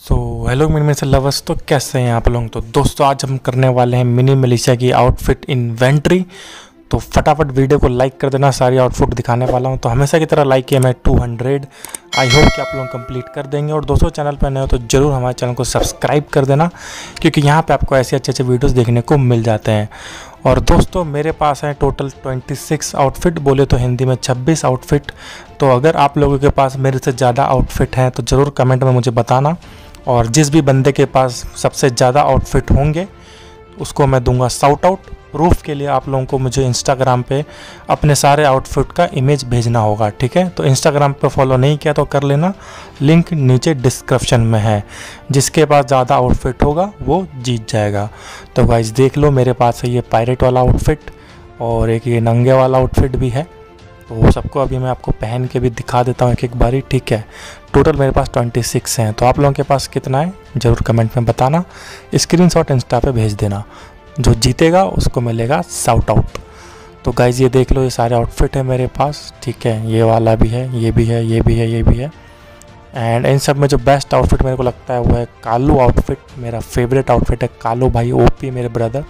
So hello mini lovers, तो कैसे हैं आप लोग। तो दोस्तों आज हम करने वाले हैं मिनी मिलिशिया की आउटफिट इन्वेंट्री। तो फटाफट वीडियो को लाइक कर देना, सारी आउटफिट दिखाने वाला हूं। तो हमेशा की तरह लाइक किया मैं 200। आई होप कि आप लोग कंप्लीट कर देंगे। और दोस्तों चैनल पर नए हो तो ज़रूर हमारे चैनल को सब्सक्राइब कर देना, क्योंकि यहाँ पे आपको ऐसे अच्छे वीडियोस देखने को मिल जाते हैं। और दोस्तों मेरे पास है टोटल 26 आउटफिट, बोले तो हिंदी में 26 आउटफिट। तो अगर आप लोगों के पास मेरे से ज़्यादा आउटफिट हैं तो ज़रूर कमेंट में मुझे बताना। और जिस भी बंदे के पास सबसे ज़्यादा आउटफिट होंगे उसको मैं दूंगा शाउट आउट। प्रूफ के लिए आप लोगों को मुझे इंस्टाग्राम पे अपने सारे आउटफिट का इमेज भेजना होगा, ठीक है। तो इंस्टाग्राम पे फॉलो नहीं किया तो कर लेना, लिंक नीचे डिस्क्रिप्शन में है। जिसके पास ज़्यादा आउटफिट होगा वो जीत जाएगा। तो गाइस देख लो, मेरे पास है ये पायरेट वाला आउटफिट और एक ये नंगे वाला आउटफिट भी है। तो सबको अभी मैं आपको पहन के भी दिखा देता हूँ एक बारी, ठीक है। टोटल मेरे पास 26 हैं। तो आप लोगों के पास कितना है ज़रूर कमेंट में बताना, स्क्रीनशॉट इंस्टा पे भेज देना। जो जीतेगा उसको मिलेगा शाउट आउट। तो गाइज ये देख लो, ये सारे आउटफिट है मेरे पास, ठीक है। ये वाला भी है, ये भी है, ये भी है, ये भी है। एंड इन सब में जो बेस्ट आउटफिट मेरे को लगता है वो है कालू आउटफिट। मेरा फेवरेट आउटफिट है कालू भाई, ओपी मेरे ब्रदर।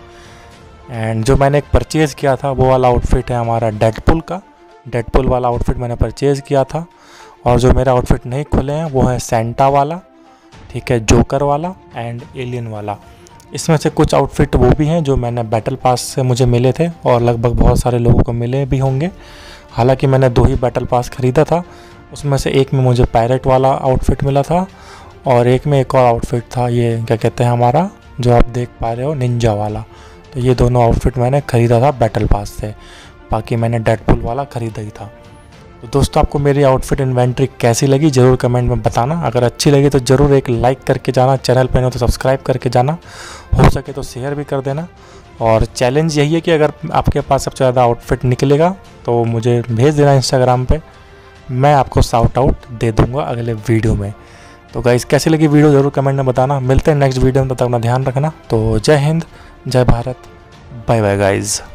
एंड जो मैंने एक परचेज़ किया था वो वाला आउटफिट है हमारा डेडपुल का। डेडपुल वाला आउटफिट मैंने परचेज़ किया था। और जो मेरा आउटफिट नहीं खुले हैं वो है सेंटा वाला, ठीक है, जोकर वाला एंड एलियन वाला। इसमें से कुछ आउटफिट वो भी हैं जो मैंने बैटल पास से मुझे मिले थे और लगभग बहुत सारे लोगों को मिले भी होंगे। हालांकि मैंने 2 ही बैटल पास ख़रीदा था, उसमें से एक में मुझे पायरेट वाला आउटफिट मिला था और एक में एक और आउटफिट था, ये क्या कहते हैं हमारा, जो आप देख पा रहे हो, निंजा वाला। तो ये दोनों आउटफिट मैंने ख़रीदा था बैटल पास से, बाकी मैंने डेडपुल वाला ख़रीदा ही था। तो दोस्तों आपको मेरी आउटफिट इन्वेंट्री कैसी लगी ज़रूर कमेंट में बताना। अगर अच्छी लगी तो ज़रूर एक लाइक करके जाना, चैनल पर हो तो सब्सक्राइब करके जाना, हो सके तो शेयर भी कर देना। और चैलेंज यही है कि अगर आपके पास सबसे ज़्यादा आउटफिट निकलेगा तो मुझे भेज देना इंस्टाग्राम पे, मैं आपको शाउट आउट दे दूँगा अगले वीडियो में। तो गाइस कैसी लगी वीडियो ज़रूर कमेंट में बताना। मिलते हैं नेक्स्ट वीडियो में, तब तक अपना ध्यान रखना। तो जय हिंद, जय भारत, बाय बाय गाइज़।